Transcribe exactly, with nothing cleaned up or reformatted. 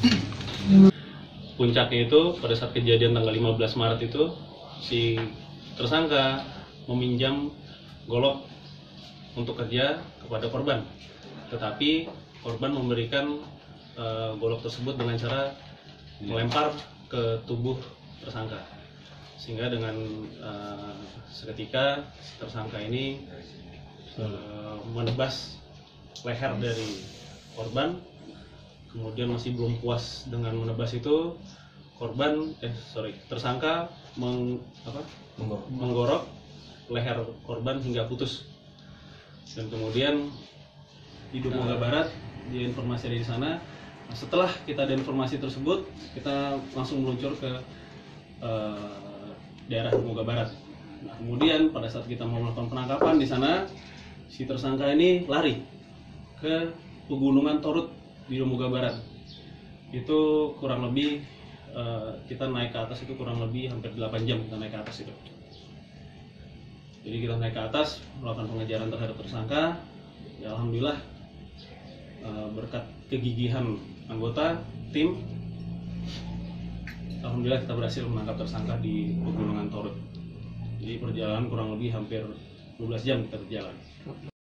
Puncaknya itu pada saat kejadian tanggal lima belas Maret itu si tersangka meminjam golok untuk kerja kepada korban, tetapi korban memberikan uh, golok tersebut dengan cara melempar ke tubuh tersangka, sehingga dengan uh, seketika tersangka ini uh, menebas leher dari korban. Kemudian masih belum puas dengan menebas itu, korban eh sorry tersangka meng, apa, menggorok. menggorok leher korban hingga putus. Dan kemudian di Dumongga Barat dia informasi dari sana. Nah, setelah kita ada informasi tersebut, kita langsung meluncur ke uh, daerah Dumongga Barat. Nah, kemudian pada saat kita mau melakukan penangkapan di sana, si tersangka ini lari ke pegunungan Torut di Dumongga Barat. Itu kurang lebih uh, kita naik ke atas itu kurang lebih hampir delapan jam kita naik ke atas itu. Jadi kita naik ke atas melakukan pengejaran terhadap tersangka. Ya, alhamdulillah uh, berkat kegigihan anggota tim, alhamdulillah kita berhasil menangkap tersangka di pegunungan Torut. Jadi perjalanan kurang lebih hampir dua belas jam kita berjalan.